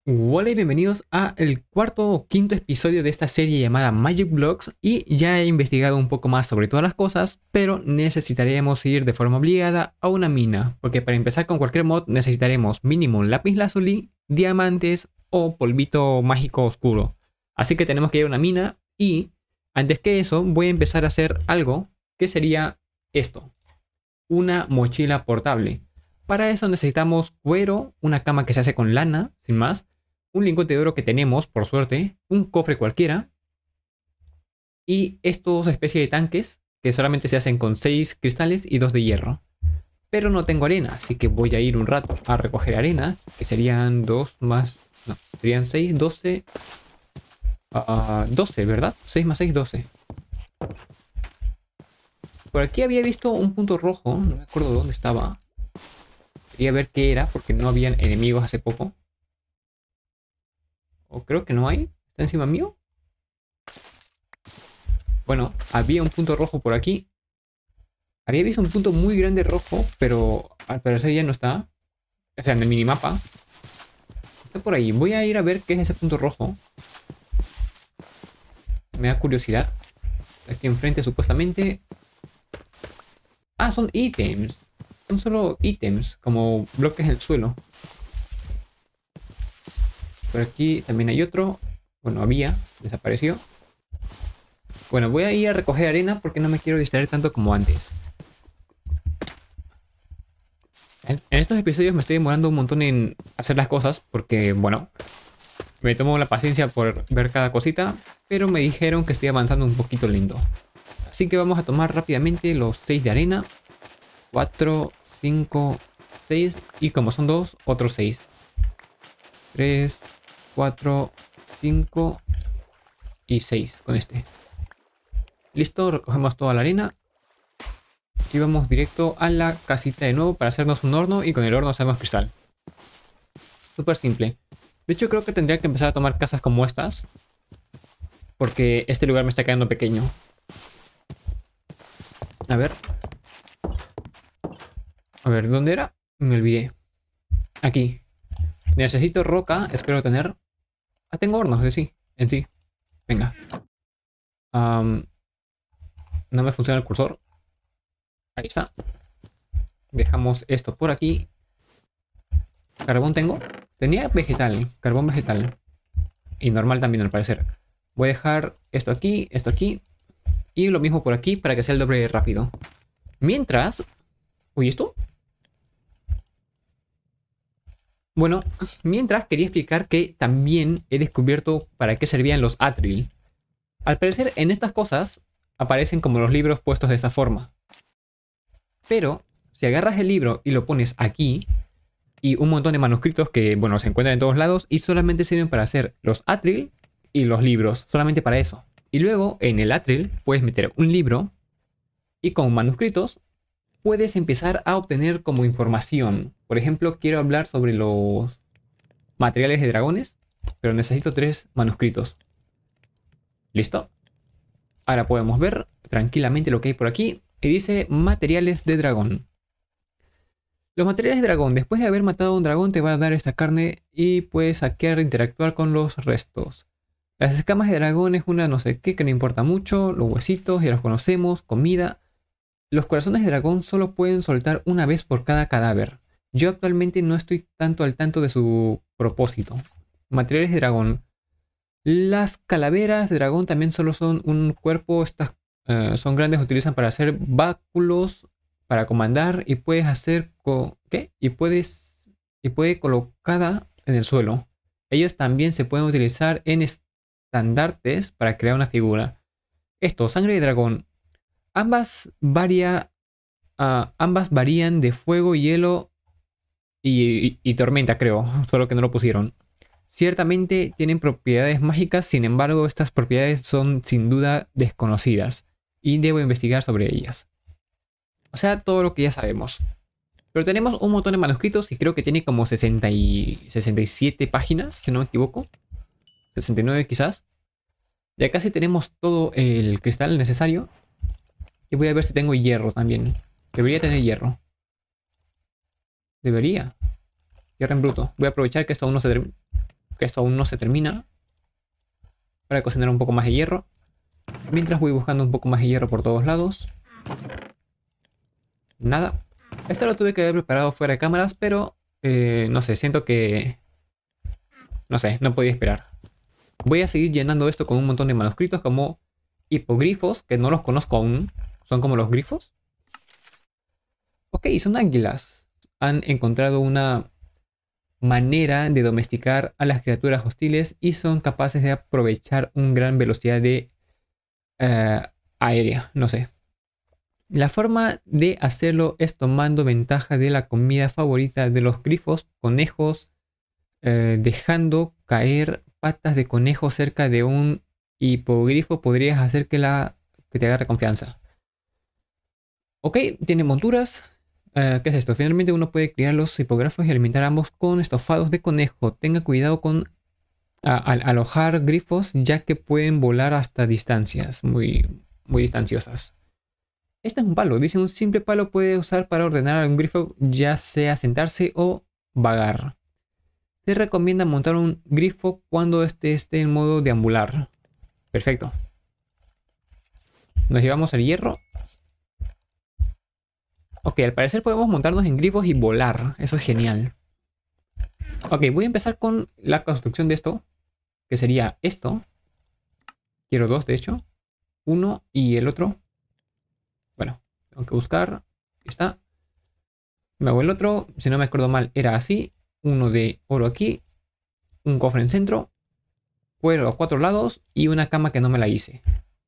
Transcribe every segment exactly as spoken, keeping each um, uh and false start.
Hola y bienvenidos a el cuarto o quinto episodio de esta serie llamada Magic Blocks, y ya he investigado un poco más sobre todas las cosas, pero necesitaremos ir de forma obligada a una mina, porque para empezar con cualquier mod necesitaremos mínimo un lápiz lazuli, diamantes o polvito mágico oscuro. Así que tenemos que ir a una mina, y antes que eso voy a empezar a hacer algo que sería esto: una mochila portable. Para eso necesitamos cuero, una cama que se hace con lana, sin más, un lingote de oro que tenemos, por suerte, un cofre cualquiera, y estos especies de tanques que solamente se hacen con seis cristales y dos de hierro. Pero no tengo arena, así que voy a ir un rato a recoger arena, que serían dos más... no, serían seis, doce... Uh, doce, ¿verdad? seis más seis, doce. Por aquí había visto un punto rojo, no me acuerdo dónde estaba. Quería ver qué era, porque no habían enemigos hace poco. O creo que no hay. ¿Está encima mío? Bueno, había un punto rojo por aquí. Había visto un punto muy grande rojo, pero al parecer ya no está. O sea, en el minimapa. Está por ahí. Voy a ir a ver qué es ese punto rojo. Me da curiosidad. Aquí enfrente supuestamente. Ah, son ítems. Son solo ítems, como bloques del suelo. Por aquí también hay otro. Bueno, había, desapareció. Bueno, voy a ir a recoger arena porque no me quiero distraer tanto como antes. En, en estos episodios me estoy demorando un montón en hacer las cosas porque, bueno, me tomo la paciencia por ver cada cosita, pero me dijeron que estoy avanzando un poquito lento. Así que vamos a tomar rápidamente los seis de arena. cuatro, cinco, seis, y como son dos, otros seis. tres, cuatro, cinco y seis con este. Listo, recogemos toda la arena. Y vamos directo a la casita de nuevo para hacernos un horno, y con el horno hacemos cristal. Súper simple. De hecho, creo que tendría que empezar a tomar casas como estas, porque este lugar me está quedando pequeño. A ver. A ver, ¿dónde era? Me olvidé. Aquí. Necesito roca, espero tener. Ah, tengo hornos, de sí, en sí. Venga. Um, no me funciona el cursor. Ahí está. Dejamos esto por aquí. Carbón tengo. Tenía vegetal, carbón vegetal. Y normal también al parecer. Voy a dejar esto aquí, esto aquí. Y lo mismo por aquí para que sea el doble rápido. Mientras... Uy, ¿esto? Bueno, mientras quería explicar que también he descubierto para qué servían los Atril. Al parecer en estas cosas aparecen como los libros puestos de esta forma. Pero si agarras el libro y lo pones aquí, y un montón de manuscritos que, bueno, se encuentran en todos lados y solamente sirven para hacer los Atril y los libros, solamente para eso. Y luego en el Atril puedes meter un libro y con manuscritos puedes empezar a obtener como información. Por ejemplo, quiero hablar sobre los materiales de dragones, pero necesito tres manuscritos. ¿Listo? Ahora podemos ver tranquilamente lo que hay por aquí. Y dice materiales de dragón. Los materiales de dragón, después de haber matado a un dragón, te va a dar esta carne y puedes saquear e interactuar con los restos. Las escamas de dragón es una no sé qué que no importa mucho. Los huesitos ya los conocemos. Comida. Los corazones de dragón solo pueden soltar una vez por cada cadáver. Yo actualmente no estoy tanto al tanto de su propósito. Materiales de dragón. Las calaveras de dragón también solo son un cuerpo. Estas uh, son grandes, utilizan para hacer báculos, para comandar, y puedes hacer... ¿Qué? Y puedes... Y puede colocada en el suelo. Ellos también se pueden utilizar en estandartes para crear una figura. Esto, sangre de dragón. Ambas, varia, uh, ambas varían de fuego, hielo y, y, y tormenta, creo. Solo que no lo pusieron. Ciertamente tienen propiedades mágicas, sin embargo estas propiedades son sin duda desconocidas. Y debo investigar sobre ellas. O sea, todo lo que ya sabemos. Pero tenemos un montón de manuscritos y creo que tiene como sesenta y, sesenta y siete páginas, si no me equivoco. sesenta y nueve quizás. Ya casi tenemos todo el cristal necesario. Y voy a ver si tengo hierro también. Debería tener hierro. Debería. Hierro en bruto. Voy a aprovechar que esto aún no se termina. que esto aún no se termina. Para cocinar un poco más de hierro. Mientras voy buscando un poco más de hierro por todos lados. Nada. Esto lo tuve que haber preparado fuera de cámaras, pero eh, no sé, siento que... No sé, no podía esperar. Voy a seguir llenando esto con un montón de manuscritos como hipogrifos, que no los conozco aún. Son como los grifos. Ok, son águilas. Han encontrado una manera de domesticar a las criaturas hostiles y son capaces de aprovechar una gran velocidad de uh, aérea. No sé. La forma de hacerlo es tomando ventaja de la comida favorita de los grifos, conejos, eh, dejando caer patas de conejo cerca de un hipogrifo. Podrías hacer que, la, que te agarre confianza. Ok, tiene monturas. Uh, ¿Qué es esto? Finalmente uno puede criar los hipogrifos y alimentar ambos con estofados de conejo. Tenga cuidado con a, a, alojar grifos, ya que pueden volar hasta distancias muy, muy distanciosas. Este es un palo. Dice: un simple palo puede usar para ordenar a un grifo, ya sea sentarse o vagar. Se recomienda montar un grifo cuando este esté en modo deambular. Perfecto. Nos llevamos el hierro. Ok, al parecer podemos montarnos en grifos y volar. Eso es genial. Ok, voy a empezar con la construcción de esto, que sería esto. Quiero dos, de hecho. Uno y el otro. Bueno, tengo que buscar. Aquí está. Me hago el otro. Si no me acuerdo mal, era así. Uno de oro aquí. Un cofre en centro. Cuero a cuatro lados. Y una cama que no me la hice.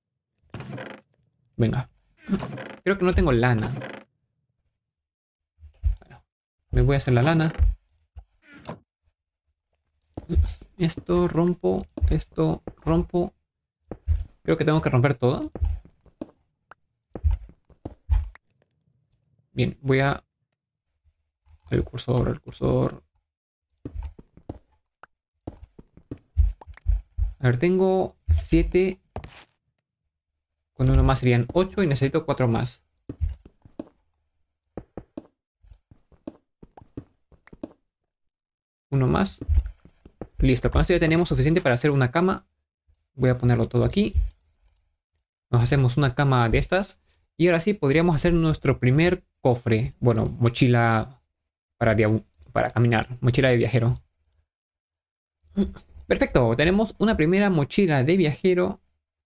Venga. Creo que no tengo lana. Bueno, me voy a hacer la lana. Esto rompo. Esto rompo. Creo que tengo que romper todo. Bien, voy a... El cursor, el cursor... A ver, tengo siete. Con uno más serían ocho y necesito cuatro más. Uno más. Listo, con esto ya tenemos suficiente para hacer una cama. Voy a ponerlo todo aquí. Nos hacemos una cama de estas. Y ahora sí podríamos hacer nuestro primer cofre. Bueno, mochila para, para caminar. Mochila de viajero. Perfecto, tenemos una primera mochila de viajero.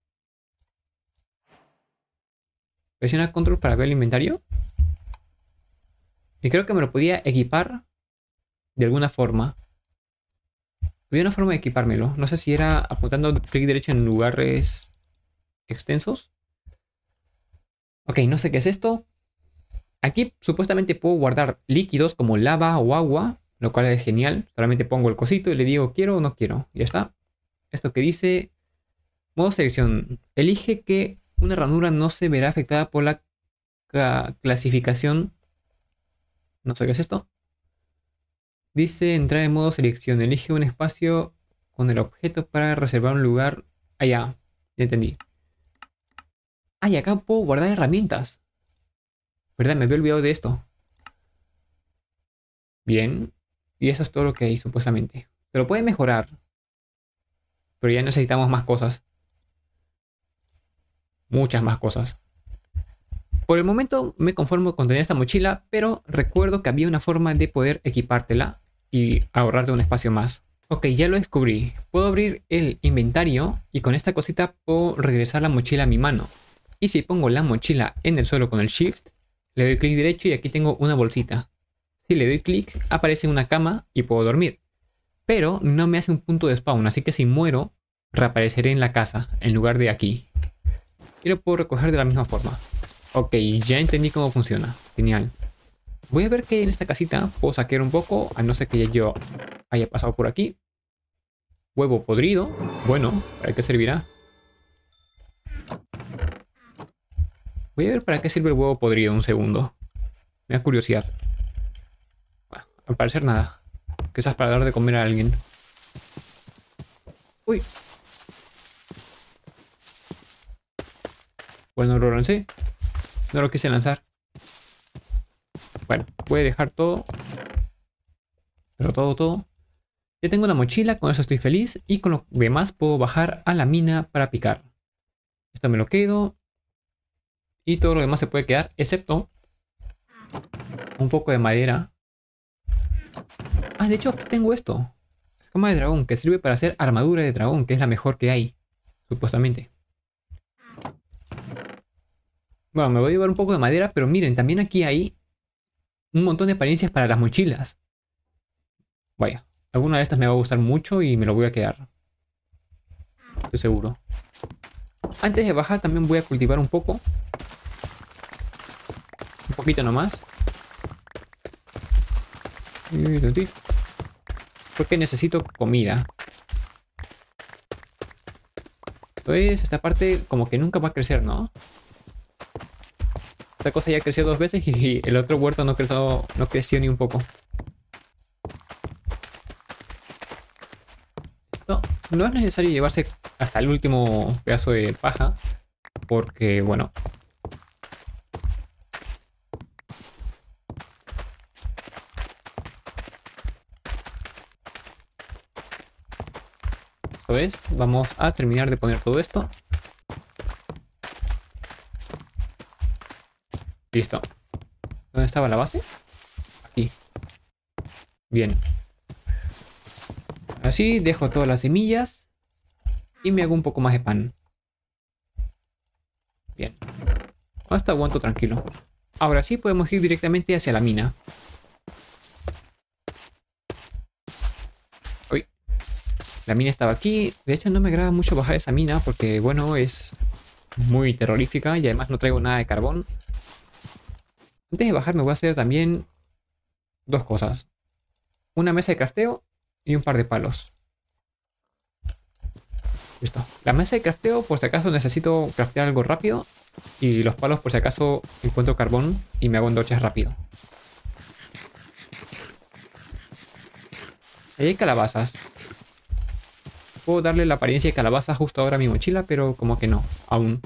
Presiona control para ver el inventario. Y creo que me lo podía equipar de alguna forma. Había una forma de equipármelo. No sé si era apuntando clic derecho en lugares extensos. Ok, no sé qué es esto. Aquí supuestamente puedo guardar líquidos como lava o agua, lo cual es genial. Solamente pongo el cosito y le digo quiero o no quiero. Ya está. Esto que dice modo selección. Elige que una ranura no se verá afectada por la clasificación. No sé qué es esto. Dice entrar en modo selección. Elige un espacio con el objeto para reservar un lugar. Allá. Ya entendí. Ah, y acá puedo guardar herramientas. ¿Verdad? Me había olvidado de esto. Bien. Y eso es todo lo que hay, supuestamente. Pero puede mejorar. Pero ya necesitamos más cosas. Muchas más cosas. Por el momento me conformo con tener esta mochila, pero recuerdo que había una forma de poder equipártela y ahorrarte un espacio más. Ok, ya lo descubrí. Puedo abrir el inventario y con esta cosita puedo regresar la mochila a mi mano. Y si pongo la mochila en el suelo con el Shift, le doy clic derecho y aquí tengo una bolsita. Si le doy clic, aparece una cama y puedo dormir. Pero no me hace un punto de spawn, así que si muero, reapareceré en la casa, en lugar de aquí. Y lo puedo recoger de la misma forma. Ok, ya entendí cómo funciona. Genial. Voy a ver que en esta casita puedo saquear un poco, a no ser que yo haya pasado por aquí. Huevo podrido. Bueno, ¿para qué servirá? Voy a ver para qué sirve el huevo podrido un segundo. Me da curiosidad. Bueno, al parecer nada. Quizás para dar de comer a alguien. Uy. Bueno, lo lancé. No lo quise lanzar. Bueno, voy a dejar todo. Pero todo, todo. Ya tengo una mochila, con eso estoy feliz. Y con lo demás puedo bajar a la mina para picar. Esto me lo quedo. Y todo lo demás se puede quedar, excepto un poco de madera. Ah, de hecho aquí tengo esto. Escama de dragón, que sirve para hacer armadura de dragón, que es la mejor que hay, supuestamente. Bueno, me voy a llevar un poco de madera, pero miren, también aquí hay un montón de apariencias para las mochilas. Vaya, alguna de estas me va a gustar mucho y me lo voy a quedar. Estoy seguro. Antes de bajar también voy a cultivar un poco. Un poquito nomás. Porque necesito comida. Entonces esta parte como que nunca va a crecer, ¿no? Esta cosa ya creció dos veces y el otro huerto no creció, no creció ni un poco. No, no es necesario llevarse hasta el último pedazo de paja. Porque, bueno. Eso es. Vamos a terminar de poner todo esto. Listo. ¿Dónde estaba la base? Aquí. Bien. Así dejo todas las semillas. Y me hago un poco más de pan. Bien. Hasta aguanto tranquilo. Ahora sí podemos ir directamente hacia la mina. Uy. La mina estaba aquí. De hecho no me agrada mucho bajar esa mina porque, bueno, es muy terrorífica. Y además no traigo nada de carbón. Antes de bajar me voy a hacer también dos cosas. Una mesa de crafteo y un par de palos. Listo. La mesa de crafteo por si acaso necesito craftear algo rápido. Y los palos por si acaso encuentro carbón y me hago antorchas rápido. Ahí hay calabazas. Puedo darle la apariencia de calabaza justo ahora a mi mochila, pero como que no, aún.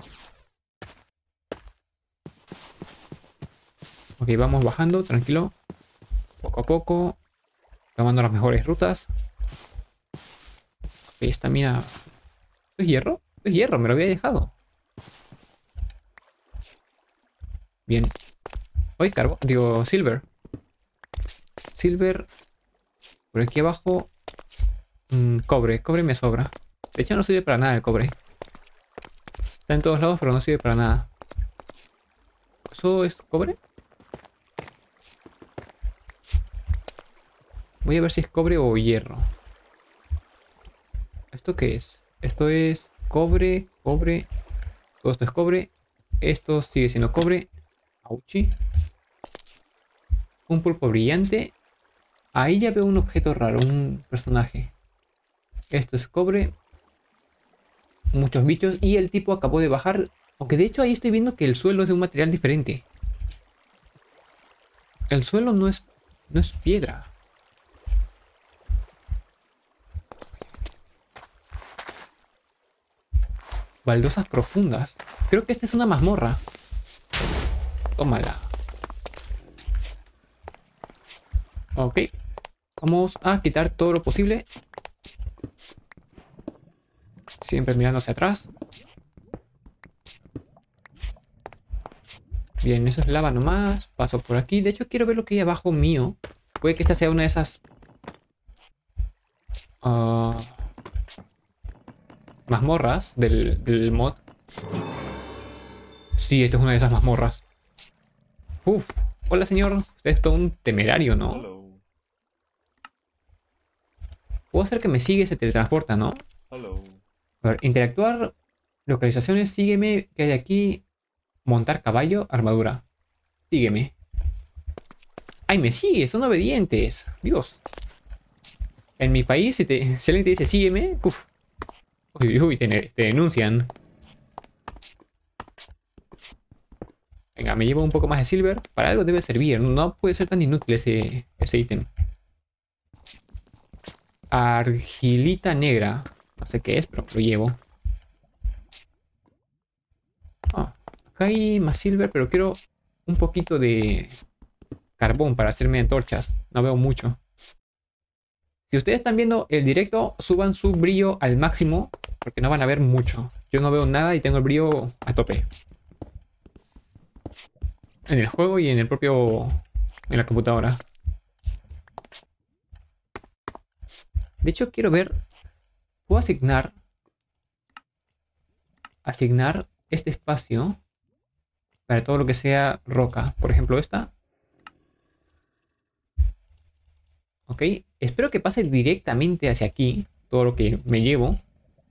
Ok, vamos bajando, tranquilo. Poco a poco. Tomando las mejores rutas. Ok, esta mina... ¿Esto es hierro? Esto es hierro, me lo había dejado. Bien. Hoy carbón, digo silver. Silver. Por aquí abajo. Mmm, cobre, cobre me sobra. De hecho no sirve para nada el cobre. Está en todos lados pero no sirve para nada. ¿Eso es cobre? Voy a ver si es cobre o hierro. ¿Esto qué es? Esto es cobre, cobre. Todo esto es cobre. Esto sigue siendo cobre. Auchi. Un pulpo brillante. Ahí ya veo un objeto raro, un personaje. Esto es cobre. Muchos bichos. Y el tipo acabó de bajar. Aunque de hecho ahí estoy viendo que el suelo es de un material diferente. El suelo no es, no es piedra. Baldosas profundas. Creo que esta es una mazmorra. Tómala. Ok. Vamos a quitar todo lo posible. Siempre mirando hacia atrás. Bien, eso es lava nomás. Paso por aquí. De hecho, quiero ver lo que hay abajo mío. Puede que esta sea una de esas... Uh, mazmorras del, del mod. Sí, esto es una de esas mazmorras. Uf. Hola, señor. Usted es todo un temerario, ¿no? Hello. Puedo hacer que me sigue y se teletransporta, ¿no? Hello. A ver, interactuar. Localizaciones. Sígueme. ¿Qué hay aquí? Montar caballo. Armadura. Sígueme. ¡Ay, me sigue! Son obedientes. Dios. En mi país, si, te, si alguien te dice sígueme, uf. Uy, uy, te, te denuncian. Venga, me llevo un poco más de silver. Para algo debe servir. No puede ser tan inútil ese, ese ítem. Argilita negra. No sé qué es, pero lo llevo. Ah, acá hay más silver, pero quiero un poquito de carbón para hacerme antorchas. No veo mucho. Si ustedes están viendo el directo, suban su brillo al máximo, porque no van a ver mucho. Yo no veo nada y tengo el brillo a tope. En el juego y en el propio... en la computadora. De hecho, quiero ver... Puedo asignar... Asignar este espacio para todo lo que sea roca. Por ejemplo, esta. Ok. Espero que pase directamente hacia aquí. Todo lo que me llevo.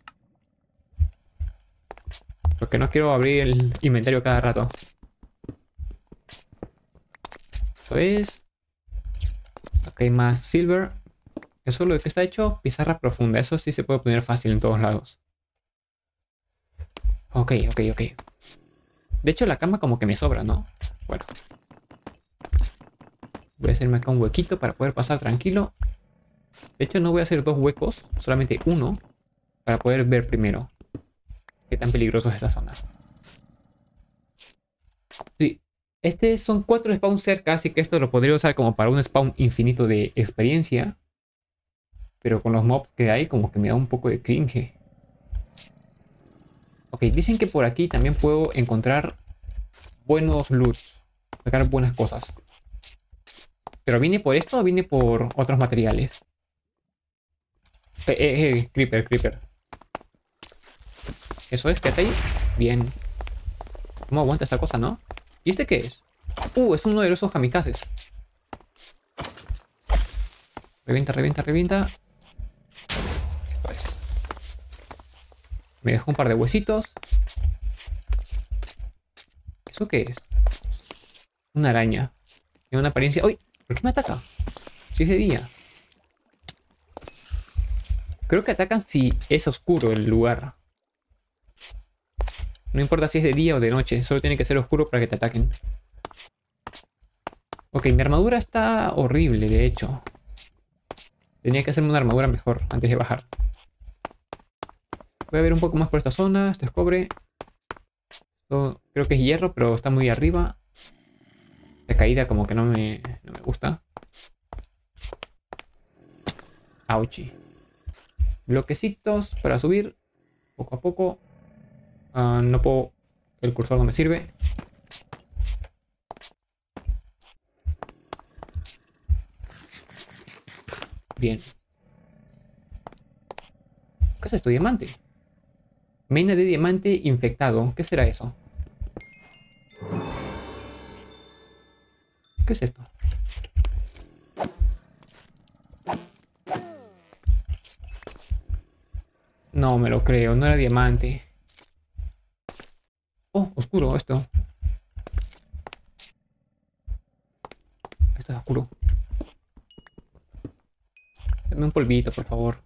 Porque no quiero abrir el inventario cada rato. Eso es. Ok, más silver. Eso es lo que está hecho. Pizarra profunda. Eso sí se puede poner fácil en todos lados. Ok, ok, ok. De hecho, la cama como que me sobra, ¿no? Bueno. Voy a hacerme acá un huequito para poder pasar tranquilo. De hecho, no voy a hacer dos huecos. Solamente uno. Para poder ver primero qué tan peligroso es esta zona. Sí. Este son cuatro spawns cerca, así que esto lo podría usar como para un spawn infinito de experiencia. Pero con los mobs que hay, como que me da un poco de cringe. Ok, dicen que por aquí también puedo encontrar buenos loots. Sacar buenas cosas. ¿Pero viene por esto o viene por otros materiales? Eh, eh, eh, creeper, creeper. Eso es, quédate ahí. Bien. ¿Cómo aguanta esta cosa, no? ¿Y este qué es? Uh, es uno de esos kamikazes. Revienta, revienta, revienta. Esto es. Me dejó un par de huesitos. ¿Eso qué es? Una araña. Tiene una apariencia... ¡Uy! ¿Por qué me ataca? Si es de día. Creo que atacan si es oscuro el lugar. No importa si es de día o de noche. Solo tiene que ser oscuro para que te ataquen. Ok, mi armadura está horrible, de hecho. Tenía que hacerme una armadura mejor antes de bajar. Voy a ver un poco más por esta zona. Esto es cobre. Esto creo que es hierro, pero está muy arriba. La caída como que no me, no me gusta. Auchi. Bloquecitos para subir. Poco a poco. Uh, no puedo... El cursor no me sirve. Bien. ¿Qué es esto? Diamante. Mena de diamante infectado. ¿Qué será eso? ¿Qué es esto? No me lo creo. No era diamante. Oh, oscuro esto. Esto es oscuro. Dame un polvito, por favor.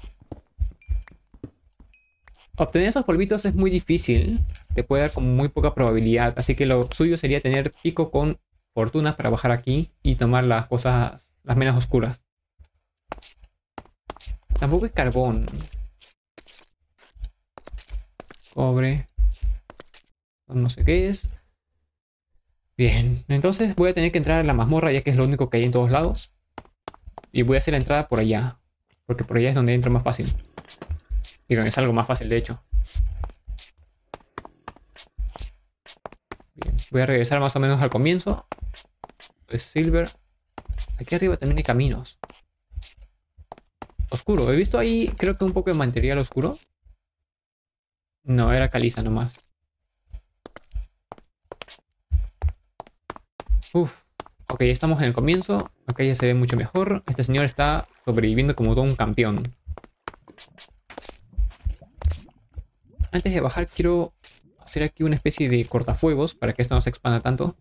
Obtener esos polvitos es muy difícil. Te puede dar con muy poca probabilidad. Así que lo suyo sería tener pico con fortuna para bajar aquí y tomar las cosas, las menos oscuras. Tampoco hay carbón. Cobre. No sé qué es. Bien, entonces voy a tener que entrar a la mazmorra ya que es lo único que hay en todos lados. Y voy a hacer la entrada por allá. Porque por allá es donde entro más fácil. Y donde es algo más fácil, de hecho. Bien, voy a regresar más o menos al comienzo. Es silver. Aquí arriba también hay caminos. Oscuro. He visto ahí, creo que un poco de material oscuro. No, era caliza nomás. Uf. Ok, estamos en el comienzo. Acá ya se ve mucho mejor. Este señor está sobreviviendo como todo un campeón. Antes de bajar quiero hacer aquí una especie de cortafuegos para que esto no se expanda tanto.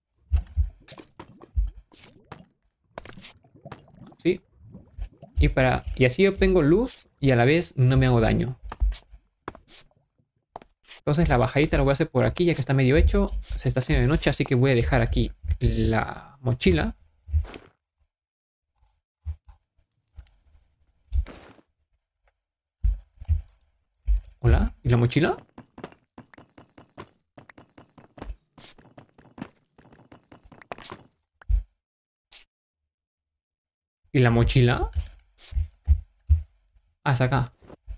¿Sí? Y, para, y así obtengo luz y a la vez no me hago daño. Entonces la bajadita lo voy a hacer por aquí ya que está medio hecho. Se está haciendo de noche, así que voy a dejar aquí la mochila. Hola, ¿y la mochila? ¿Y la mochila? Hasta acá.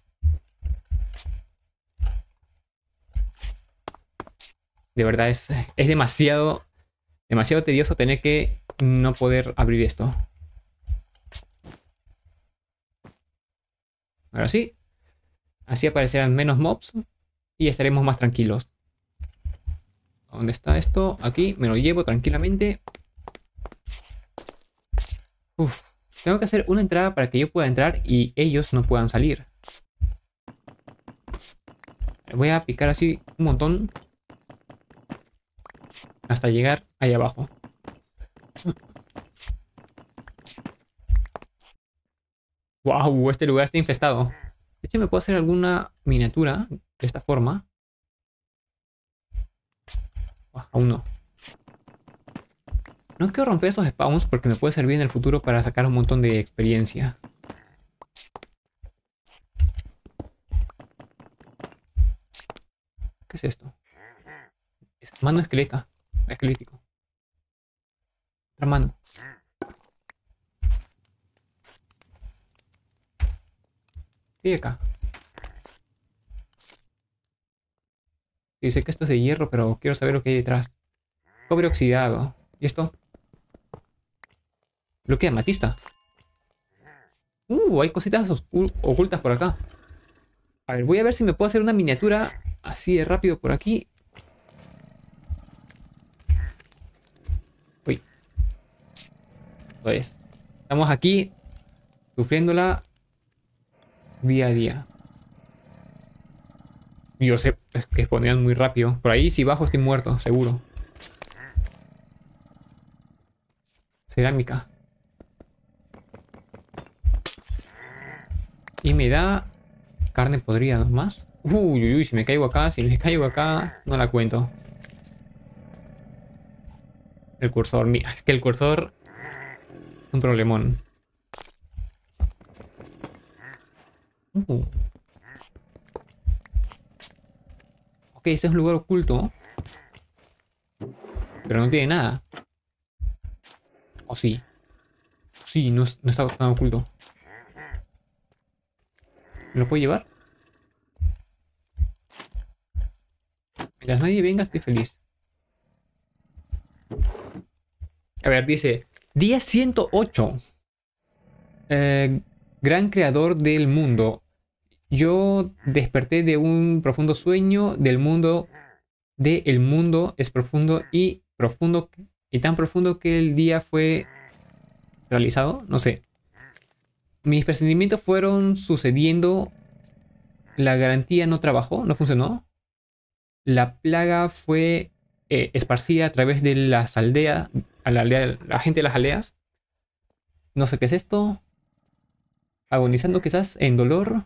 De verdad es, es demasiado, demasiado tedioso tener que no poder abrir esto. Ahora sí. Así aparecerán menos mobs y estaremos más tranquilos. ¿Dónde está esto? Aquí me lo llevo tranquilamente. Uf, tengo que hacer una entrada para que yo pueda entrar y ellos no puedan salir. Voy a picar así un montón hasta llegar ahí abajo. Wow, este lugar está infestado. De hecho, me puedo hacer alguna miniatura de esta forma. Oh, aún no. No quiero romper esos spawns porque me puede servir en el futuro para sacar un montón de experiencia. ¿Qué es esto? Es mano esqueleta. Esquelético. Otra mano. ¿Qué hay acá? Dice que esto es de hierro, pero quiero saber lo que hay detrás. Cobre oxidado. ¿Y esto? Bloque de amatista. Uh, hay cositas ocultas por acá. A ver, voy a ver si me puedo hacer una miniatura así de rápido por aquí. Uy. Pues, estamos aquí sufriéndola día a día. Yo sé, es que ponían muy rápido. Por ahí si bajo estoy muerto, seguro. Cerámica. Y me da carne podrida, ¿no más? Uy, uy, uy, si me caigo acá, si me caigo acá, no la cuento. El cursor, mira, es que el cursor es un problemón. Uh. Ok, este es un lugar oculto. Pero no tiene nada. ¿O sí? Sí, no, no está tan oculto. ¿Me lo puedo llevar? Mientras nadie venga, estoy feliz. A ver, dice... Día ciento ocho. Eh, gran creador del mundo. Yo desperté de un profundo sueño del mundo. De el mundo es profundo y profundo. Y tan profundo que el día fue realizado. No sé. Mis presentimientos fueron sucediendo. La garantía no trabajó, no funcionó. La plaga fue eh, esparcida a través de las aldeas. A la, aldea, la gente de las aldeas. No sé qué es esto. Agonizando quizás en dolor.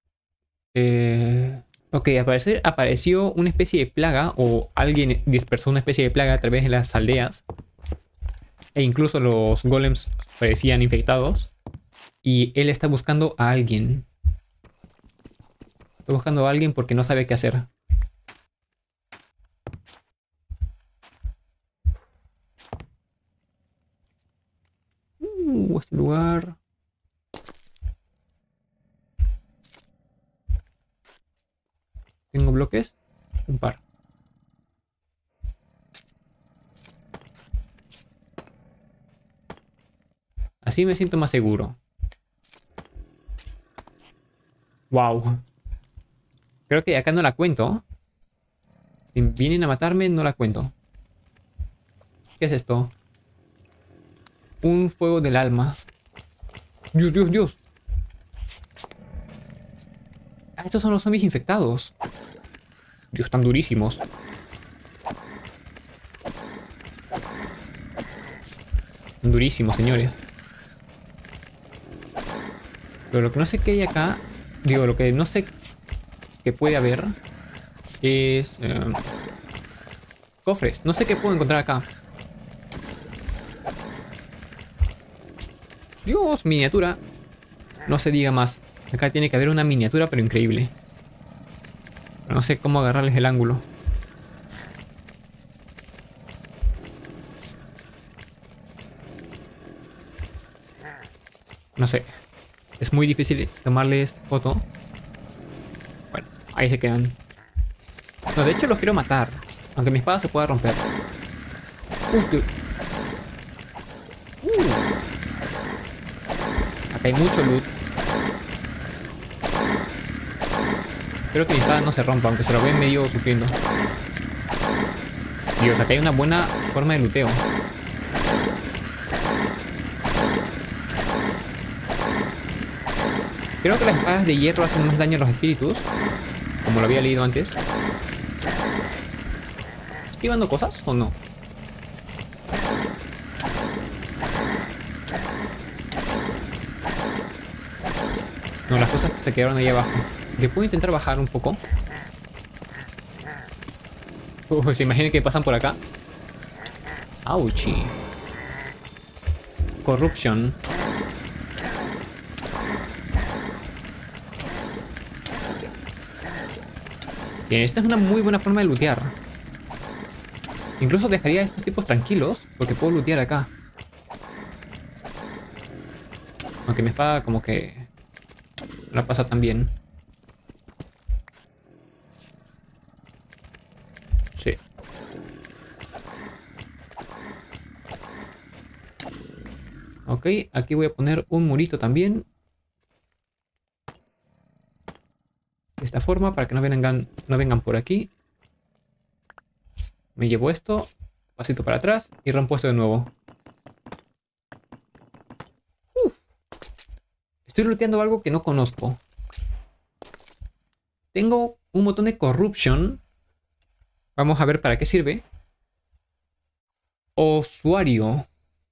Eh, ok, al parecer apareció una especie de plaga. O alguien dispersó una especie de plaga a través de las aldeas. E incluso los golems parecían infectados. Y él está buscando a alguien. Está buscando a alguien porque no sabe qué hacer. Uh, este lugar. ¿Tengo bloques? Un par. Así me siento más seguro. Wow. Creo que acá no la cuento. Si vienen a matarme, no la cuento. ¿Qué es esto? Un fuego del alma. Dios, Dios, Dios. Ah, estos son los zombies infectados. Dios, están durísimos. Están durísimos, señores. Pero lo que no sé qué hay acá... Digo, lo que no sé que puede haber es... Eh, cofres. No sé qué puedo encontrar acá. Dios, miniatura. No se diga más. Acá tiene que haber una miniatura, pero increíble. Pero no sé cómo agarrarles el ángulo. No sé. Es muy difícil tomarles foto. Bueno, ahí se quedan. No, de hecho los quiero matar. Aunque mi espada se pueda romper. Uh, qué... uh. Acá hay mucho loot. Espero que mi espada no se rompa, aunque se lo ven medio sufriendo. Dios, acá hay una buena forma de looteo. Creo que las espadas de hierro hacen más daño a los espíritus, como lo había leído antes. ¿Estoy llevando cosas o no? No, las cosas se quedaron ahí abajo. Que puedo intentar bajar un poco. Uh, ¿se imaginan que pasan por acá? Auchi. Corruption. Bien, esta es una muy buena forma de lootear. Incluso dejaría a estos tipos tranquilos, porque puedo lootear acá. Aunque mi espada como que no la pasa tan bien. Sí. Ok, aquí voy a poner un murito también. De esta forma, para que no vengan, no vengan por aquí. Me llevo esto, pasito para atrás y rompo esto de nuevo. Uf. Estoy looteando algo que no conozco. Tengo un botón de corruption. Vamos a ver para qué sirve. Usuario.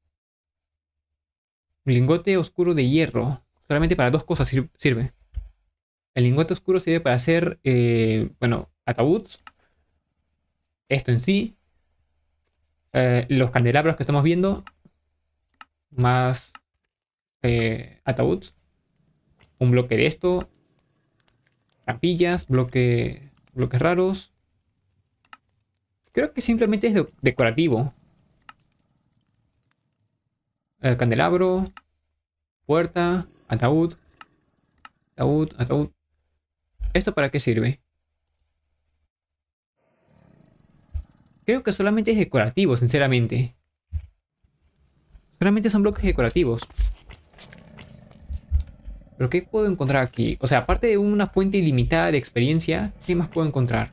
Lingote oscuro de hierro. Solamente para dos cosas sir sirve. El lingote oscuro sirve para hacer, eh, bueno, ataúds. Esto en sí. Eh, los candelabros que estamos viendo. Más eh, ataúds. Un bloque de esto. Trampillas, bloque, bloques raros. Creo que simplemente es de decorativo. Eh, candelabro. Puerta. Ataúd. Ataúd, ataúd. ¿Esto para qué sirve? Creo que solamente es decorativo, sinceramente. Solamente son bloques decorativos. ¿Pero qué puedo encontrar aquí? O sea, aparte de una fuente ilimitada de experiencia, ¿qué más puedo encontrar?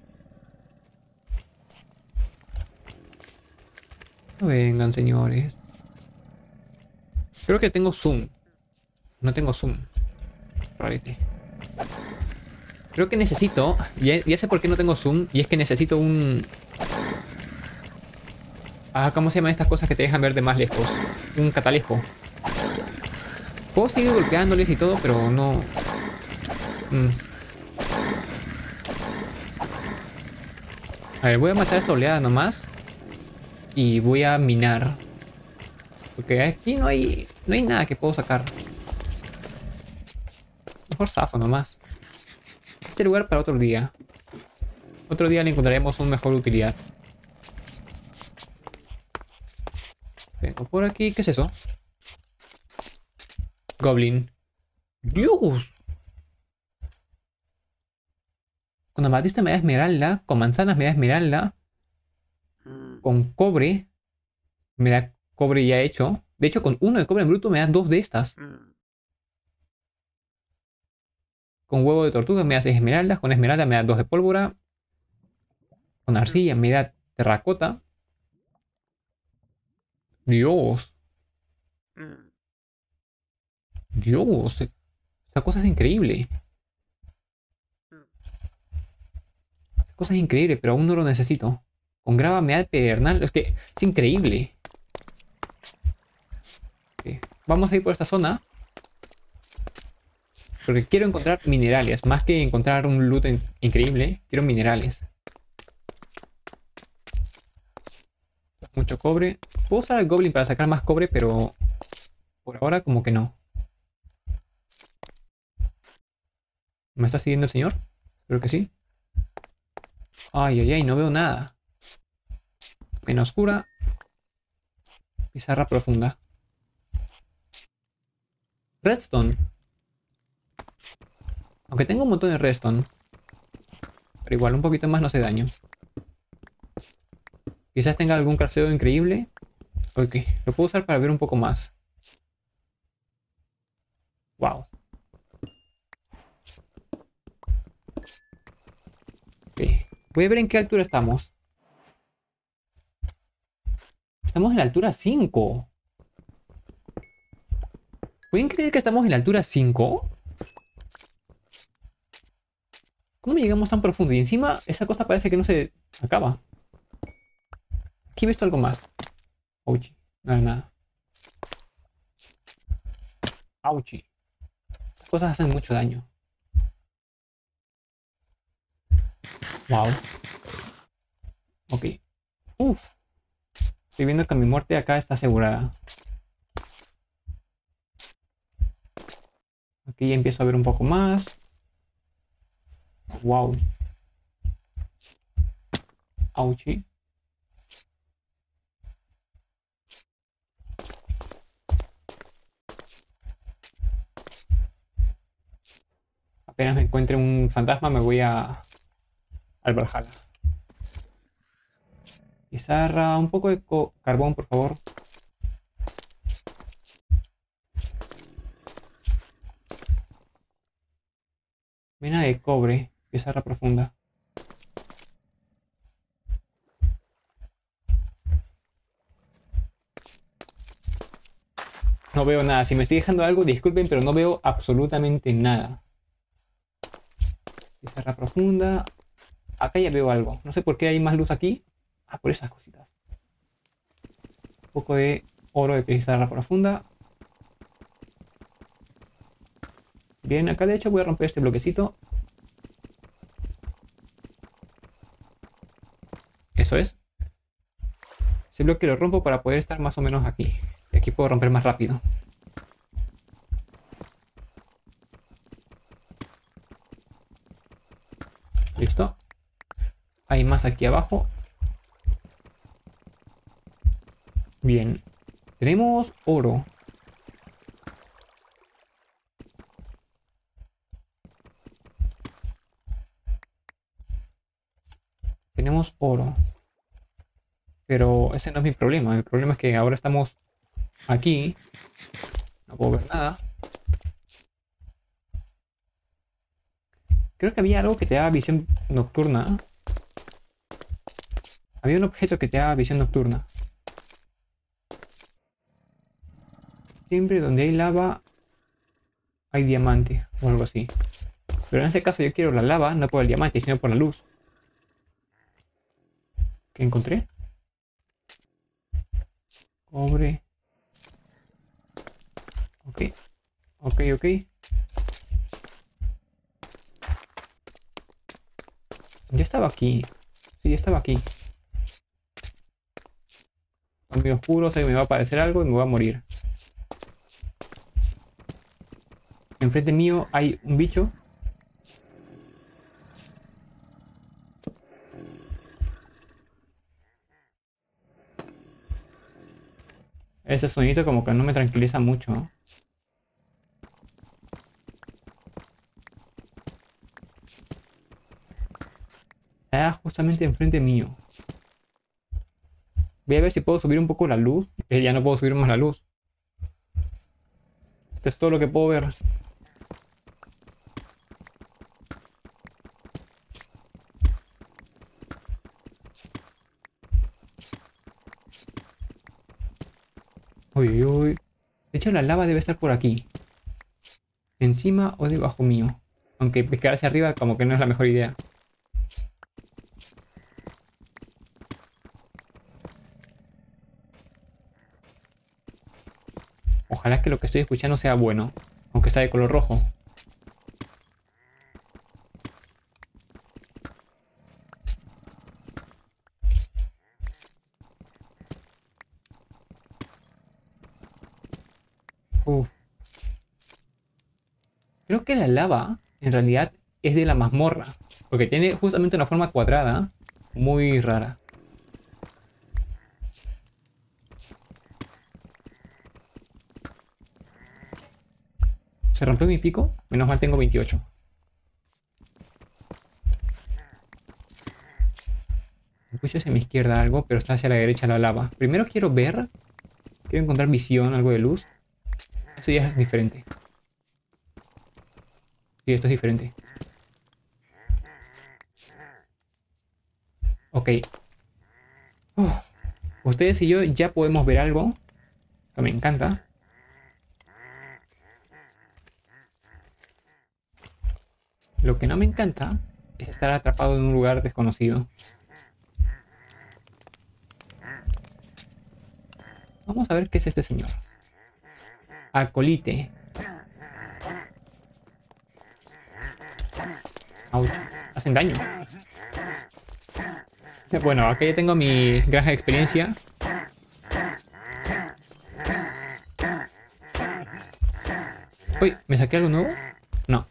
No vengan, señores. Creo que tengo zoom. No tengo zoom. Rarete. Creo que necesito... Ya, ya sé por qué no tengo zoom. Y es que necesito un... Ah, ¿cómo se llaman estas cosas que te dejan ver de más lejos? Un catalejo. Puedo seguir golpeándoles y todo, pero no... Mm. A ver, voy a matar esta oleada nomás. Y voy a minar. Porque aquí no hay... No hay nada que puedo sacar. Mejor zafo nomás. Este lugar para otro día. Otro día le encontraremos una mejor utilidad. Vengo por aquí. ¿Qué es eso? Goblin. ¡Dios! Con amatista me da esmeralda. Con manzanas me da esmeralda. Con cobre me da cobre ya hecho. De hecho, con uno de cobre en bruto me dan dos de estas. Con huevo de tortuga me da seis esmeraldas. Con esmeralda me da dos de pólvora. Con arcilla me da terracota. Dios. Dios. Esta cosa es increíble. Esta cosa es increíble, pero aún no lo necesito. Con grava me da pedernal. Es que es increíble. Okay. Vamos a ir por esta zona. Porque quiero encontrar minerales. Más que encontrar un loot increíble. Quiero minerales. Mucho cobre. Puedo usar el goblin para sacar más cobre, pero por ahora como que no. ¿Me está siguiendo el señor? Espero que sí. Ay, ay, ay, no veo nada. Pena oscura. Pizarra profunda. Redstone. Aunque tengo un montón de redstone. Pero igual, un poquito más no hace daño. Quizás tenga algún crafteo increíble. Ok, lo puedo usar para ver un poco más. Wow. Ok, voy a ver en qué altura estamos. Estamos en la altura cinco. ¿Pueden creer que estamos en la altura cinco? ¿Cómo llegamos tan profundo? Y encima esa cosa parece que no se acaba. Aquí he visto algo más. Auchi. No era nada. Auchi. Estas cosas hacen mucho daño. Wow. Ok. Uf. Estoy viendo que mi muerte acá está asegurada. Aquí ya empiezo a ver un poco más. Wow. Auchi. Apenas me encuentre un fantasma me voy a... al Valhalla. Pizarra, un poco de carbón, por favor. Mina de cobre, pizarra profunda. No veo nada. Si me estoy dejando algo, disculpen, pero no veo absolutamente nada. Pizarra profunda. Acá ya veo algo. No sé por qué hay más luz aquí. Ah, por esas cositas. Un poco de oro de pizarra profunda. Bien, acá de hecho voy a romper este bloquecito. Eso es. Ese bloque lo rompo para poder estar más o menos aquí. Y aquí puedo romper más rápido. Listo. Hay más aquí abajo. Bien. Tenemos oro. Tenemos oro. Pero ese no es mi problema. El problema es que ahora estamos aquí. No puedo ver nada. Creo que había algo que te daba visión nocturna. Había un objeto que te daba visión nocturna. Siempre donde hay lava hay diamante o algo así. Pero en ese caso yo quiero la lava, no por el diamante, sino por la luz. ¿Qué encontré? Cobre. Ok. Ok, ok. Ya estaba aquí. Sí, ya estaba aquí. Está muy oscuro, sé que me va a aparecer algo y me voy a morir. Enfrente mío hay un bicho. Ese sonido como que no me tranquiliza mucho, ¿no? Está justamente enfrente mío. Voy a ver si puedo subir un poco la luz. Que ya no puedo subir más la luz. Esto es todo lo que puedo ver. Uy, uy, uy. De hecho, la lava debe estar por aquí. Encima o debajo mío. Aunque pescar hacia arriba como que no es la mejor idea. Ojalá que lo que estoy escuchando sea bueno. Aunque está de color rojo. Uf. Creo que la lava en realidad es de la mazmorra. Porque tiene justamente una forma cuadrada. Muy rara. ¿Se rompió mi pico? Menos mal tengo veintiocho. Escucho hacia mi izquierda algo, pero está hacia la derecha la lava. Primero quiero ver. Quiero encontrar visión, algo de luz. Eso ya es diferente. Sí, esto es diferente. Ok. Uf. Ustedes y yo ya podemos ver algo. Eso me encanta. Lo que no me encanta es estar atrapado en un lugar desconocido. Vamos a ver qué es este señor. Acolite. Ouch. Hacen daño. Bueno, acá ya tengo mi granja de experiencia. Uy, ¿me saqué algo nuevo? No.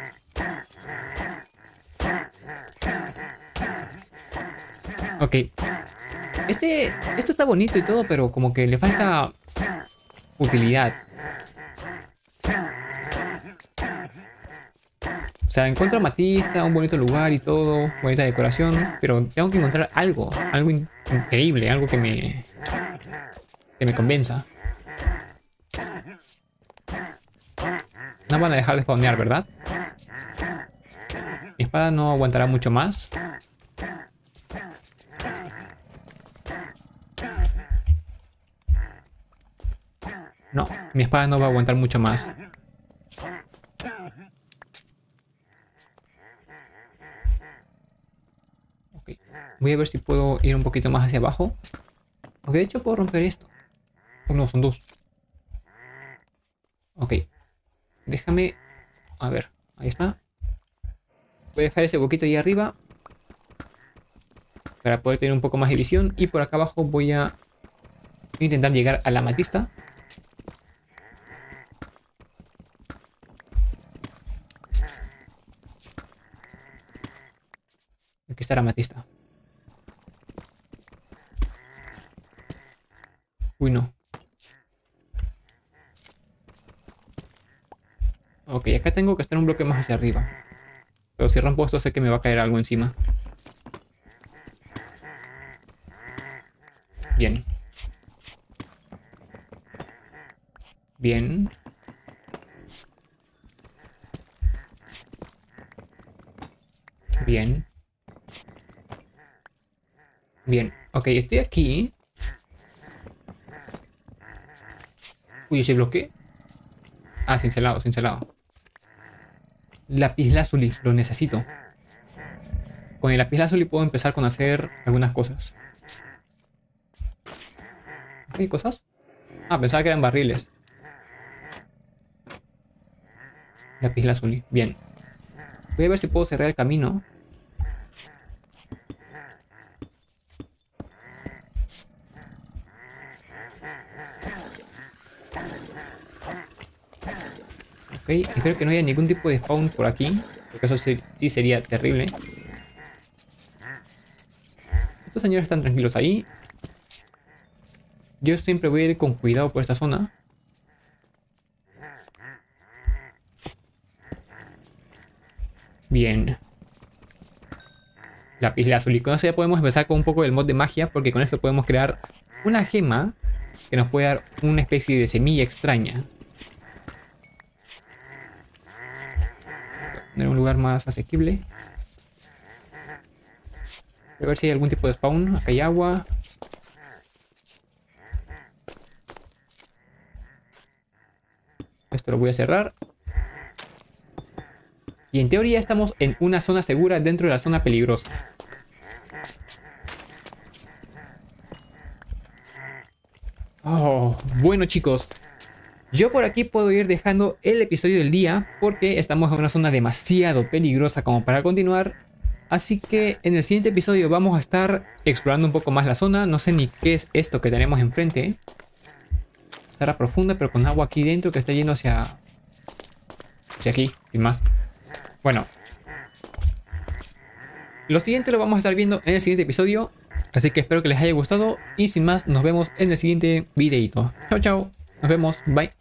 Ok. Este, esto está bonito y todo, pero como que le falta utilidad. O sea, encuentro amatista, un bonito lugar y todo, bonita decoración, pero tengo que encontrar algo, algo in increíble, algo que me, que me convenza. No van a dejar de spawnear, ¿verdad? Mi espada no aguantará mucho más. No, mi espada no va a aguantar mucho más. Ok, voy a ver si puedo ir un poquito más hacia abajo. Ok, de hecho puedo romper esto. Oh, no, son dos. Ok, déjame... A ver, ahí está. Voy a dejar ese huequito ahí arriba para poder tener un poco más de visión. Y por acá abajo voy a intentar llegar a la amatista. Aquí está la amatista. Uy, no. Ok, acá tengo que estar un bloque más hacia arriba. Pero si rompo esto sé que me va a caer algo encima. Bien. Bien. Bien. Bien. Ok, estoy aquí. Uy, ese bloque. Ah, cincelado, cincelado. Lapislázuli, lo necesito. Con el lapislázuli puedo empezar con hacer algunas cosas. ¿Qué cosas? Ah, pensaba que eran barriles. Lapislázuli, bien. Voy a ver si puedo cerrar el camino. Ok, espero que no haya ningún tipo de spawn por aquí, porque eso sí, sí sería terrible. Estos señores están tranquilos ahí. Yo siempre voy a ir con cuidado por esta zona. Bien. Lapislázuli. Con eso ya podemos empezar con un poco del mod de magia, porque con esto podemos crear una gema que nos puede dar una especie de semilla extraña. Tener un lugar más asequible. Voy a ver si hay algún tipo de spawn. Acá hay agua. Esto lo voy a cerrar. Y en teoría estamos en una zona segura dentro de la zona peligrosa. Oh, bueno chicos. Yo por aquí puedo ir dejando el episodio del día porque estamos en una zona demasiado peligrosa como para continuar. Así que en el siguiente episodio vamos a estar explorando un poco más la zona. No sé ni qué es esto que tenemos enfrente. Estará profunda pero con agua aquí dentro que está yendo hacia... hacia aquí, sin más. Bueno. Lo siguiente lo vamos a estar viendo en el siguiente episodio. Así que espero que les haya gustado. Y sin más, nos vemos en el siguiente videito. Chao, chao. Nos vemos. Bye.